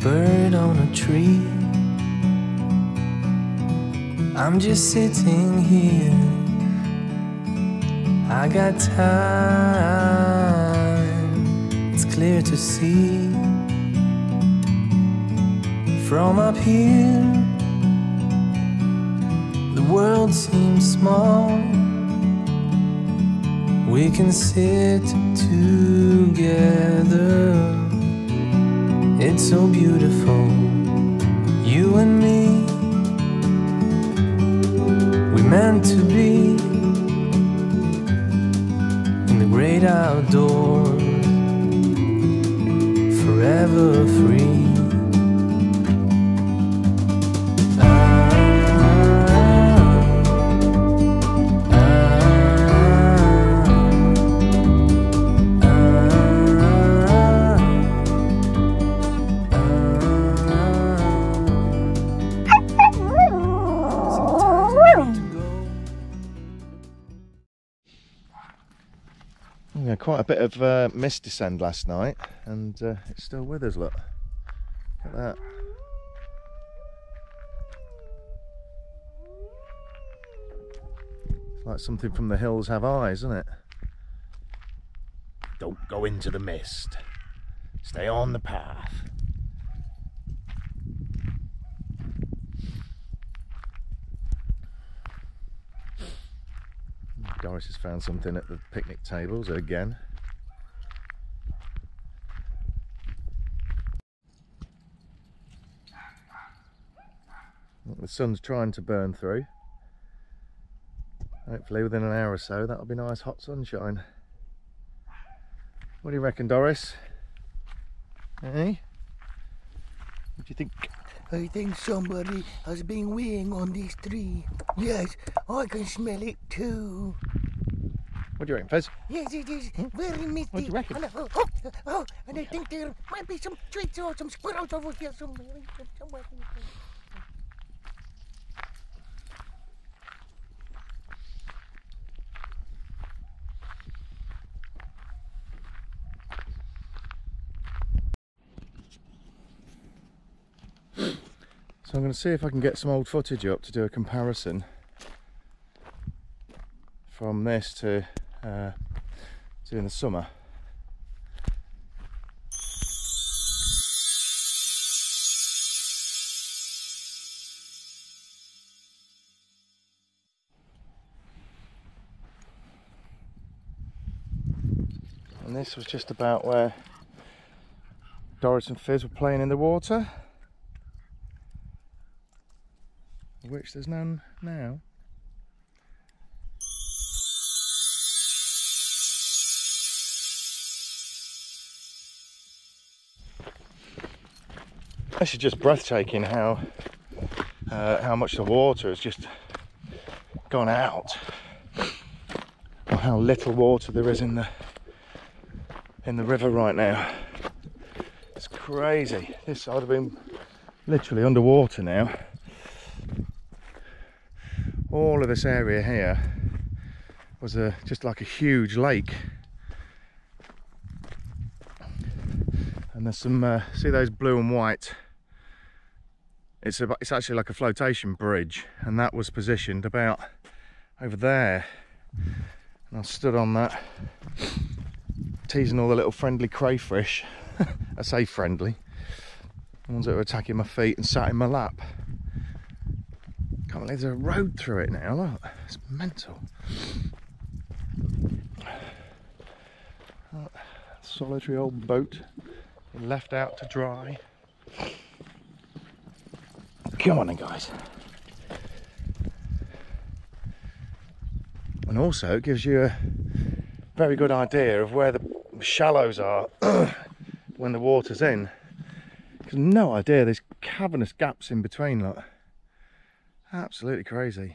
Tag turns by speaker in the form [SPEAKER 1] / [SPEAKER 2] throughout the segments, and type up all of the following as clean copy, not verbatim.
[SPEAKER 1] bird on a tree. I'm just sitting here. I got time, it's clear to see. From up here, the world seems small. We can sit together. It's so beautiful, you and me. We're meant to be in the great outdoors, forever free.
[SPEAKER 2] Yeah, quite a bit of mist descend last night, and it's still with us. Look at that. It's like something from the hills have eyes, isn't it? Don't go into the mist. Stay on the path. Doris has found something at the picnic tables again. The sun's trying to burn through. Hopefully within an hour or so that'll be nice hot sunshine. What do you reckon, Doris? Eh? What do you think?
[SPEAKER 3] I think somebody has been weighing on this tree. Yes, I can smell it too.
[SPEAKER 2] What do you reckon, Fez?
[SPEAKER 3] Yes, it is very misty.
[SPEAKER 2] What do you reckon?
[SPEAKER 3] And, and I think there might be some treats or some squirrels over here somewhere.
[SPEAKER 2] So I'm going to see if I can get some old footage up to do a comparison from this to in the summer. And this was just about where Doris and Fizz were playing in the water, which there's none now. This is just breathtaking how much the water has just gone out, or how little water there is in the river right now. It's crazy. This side have been literally underwater now. All of this area here was just like a huge lake, and there's some see those blue and white. It's actually like a flotation bridge, and that was positioned about over there, and I stood on that teasing all the little friendly crayfish. I say friendly, the ones that were attacking my feet, and sat in my lap. Can't believe there's a road through it now. Look, it's mental. Oh, solitary old boat left out to dry. Come on then, guys. And also it gives you a very good idea of where the shallows are when the water's in. Because no idea, there's cavernous gaps in between. Look, absolutely crazy.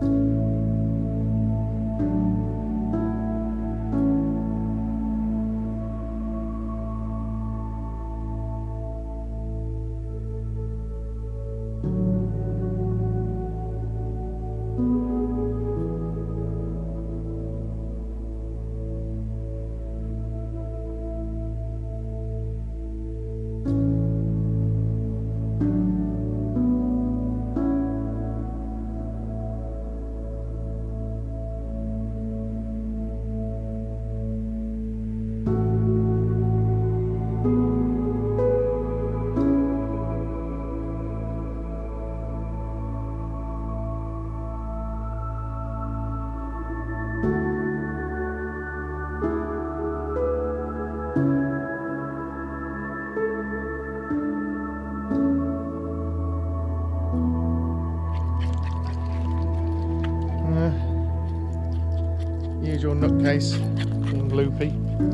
[SPEAKER 2] Usual nutcase, being loopy.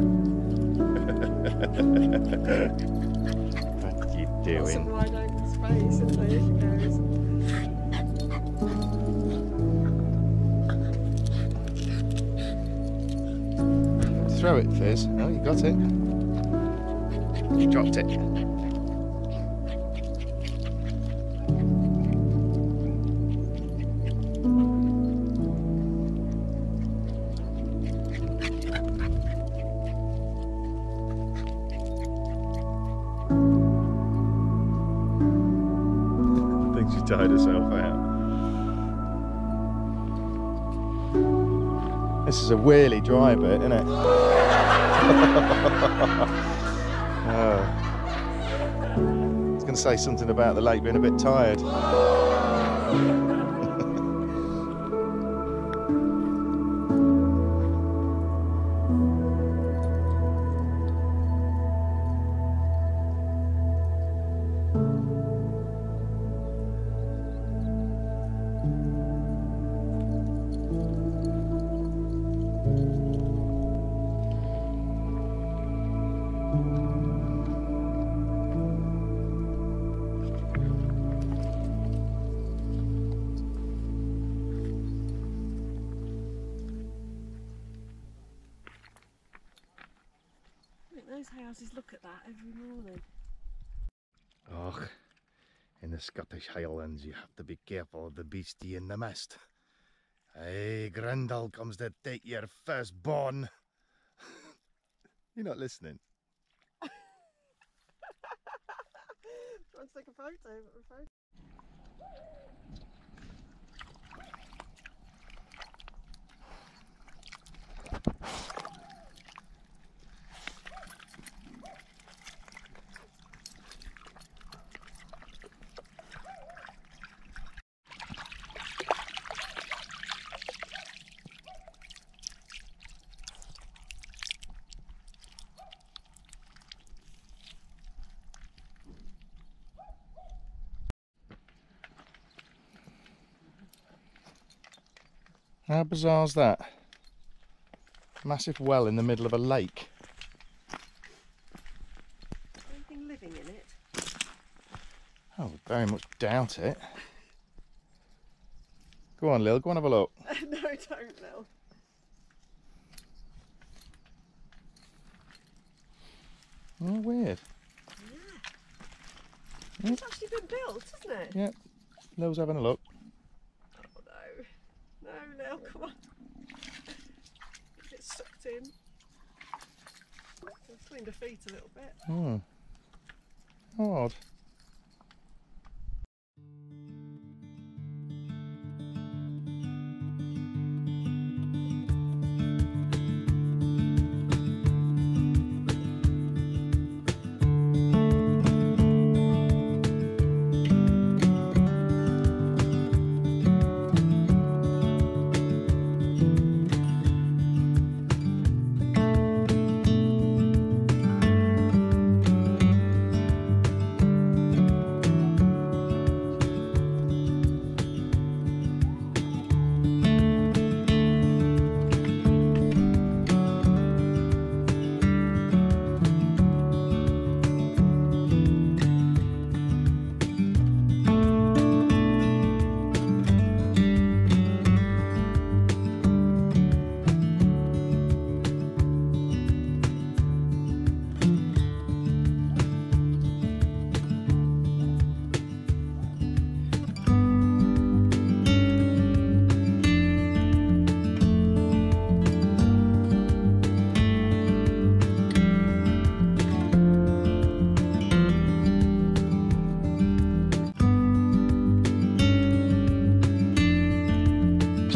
[SPEAKER 2] What are you
[SPEAKER 4] Lots of
[SPEAKER 2] doing?
[SPEAKER 4] wide open space, and there she goes.
[SPEAKER 2] Throw it, Fizz. Oh, you got it. You dropped it. I think she tied herself out. This is a really dry bit, isn't it? Oh. I was going to say something about the lake being a bit tired.
[SPEAKER 4] Those houses look at that every morning.
[SPEAKER 2] Oh, in the Scottish Highlands you have to be careful of the beastie in the mist. Hey, Grendel comes to take your firstborn. You're not listening.
[SPEAKER 4] Let's take a photo.
[SPEAKER 2] How bizarre is that? Massive well in the middle of a lake.
[SPEAKER 4] Anything living in it?
[SPEAKER 2] Oh, very much doubt it. Go on, Lil, go and have a look.
[SPEAKER 4] No, don't, Lil.
[SPEAKER 2] Oh, weird.
[SPEAKER 4] Yeah. It's actually been built, hasn't it?
[SPEAKER 2] Yep, Lil's having a look.
[SPEAKER 4] Oh no. No, Lil, come on. Get sucked in. I've cleaned her feet a little bit.
[SPEAKER 2] Hmm. Odd.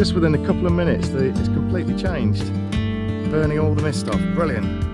[SPEAKER 2] just within a couple of minutes, it's completely changed, burning all the mist off. Brilliant.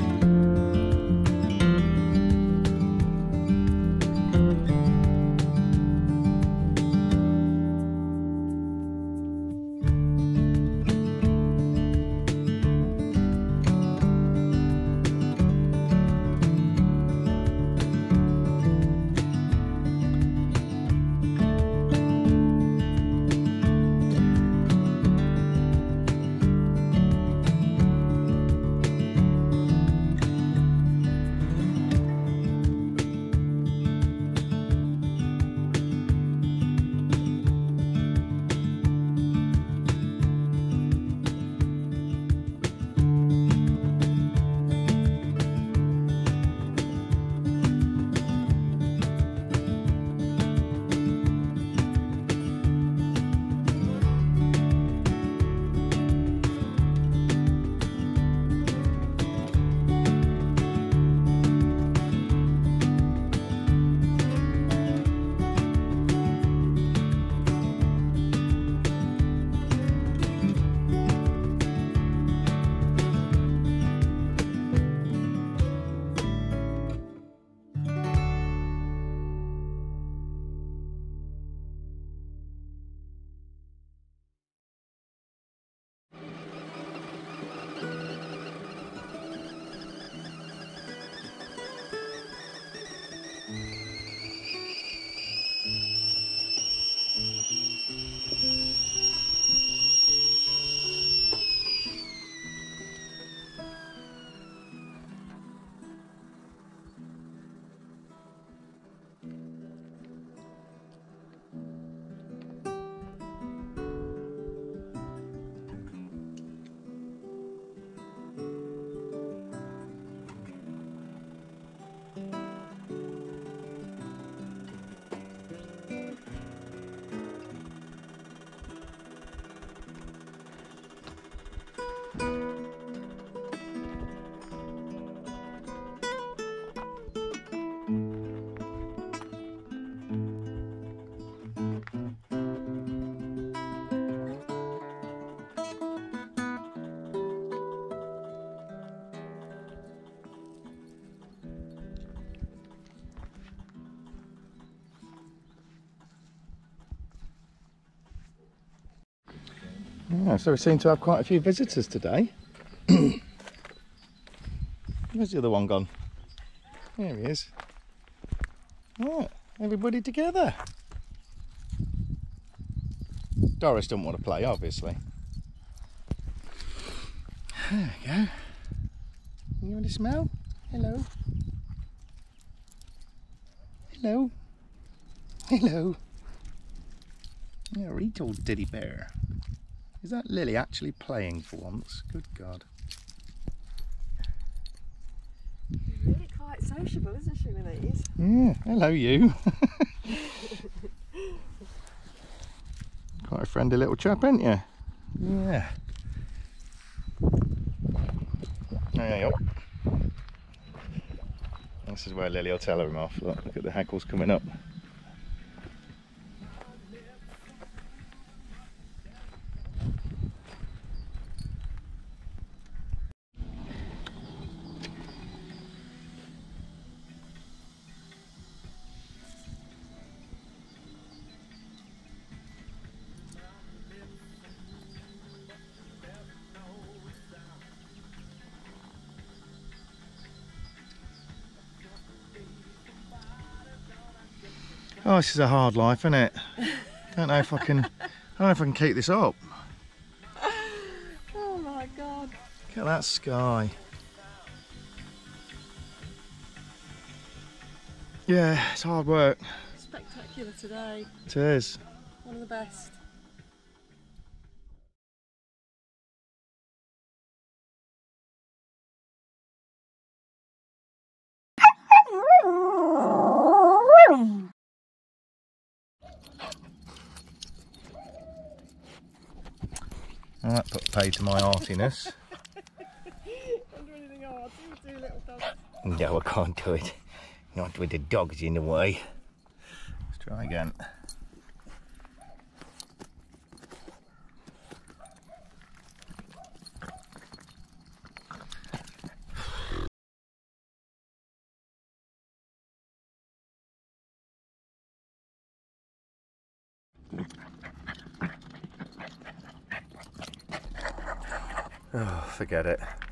[SPEAKER 2] Yeah, so we seem to have quite a few visitors today. Where's the other one gone? There he is. Right, everybody together. Doris doesn't want to play, obviously. There we go. You want to smell? Hello. Hello. Hello. You're a real old teddy bear. Is that Lily actually playing for once? Good God.
[SPEAKER 4] She's really quite sociable, isn't she, with these?
[SPEAKER 2] Yeah, hello you. Quite a friendly little chap, ain't you? Yeah. There you go. This is where Lily will tell her off. Look at the hackles coming up. Oh, this is a hard life, isn't it? Don't know if I can keep this up.
[SPEAKER 4] Oh my God.
[SPEAKER 2] Look at that sky. Yeah, it's hard work.
[SPEAKER 4] Spectacular today.
[SPEAKER 2] It is.
[SPEAKER 4] One of the best.
[SPEAKER 2] Well, that put paid to my artiness.
[SPEAKER 4] Can't do anything hard, two little dogs.
[SPEAKER 2] No, I can't do it. Not with the dogs in the way. Let's try again. Oh, forget it.